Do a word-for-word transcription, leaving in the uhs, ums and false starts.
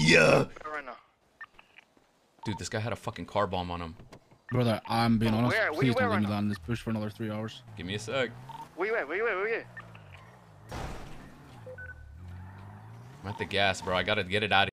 ya. Right now. Dude, this guy had a fucking car bomb on him. Brother, I'm being honest. Where- where Please you don't at leave right me now? down in this bush for another three hours. Give me a sec. Where you at? Where you at? Where you at? I'm at the gas, bro. I gotta get it out of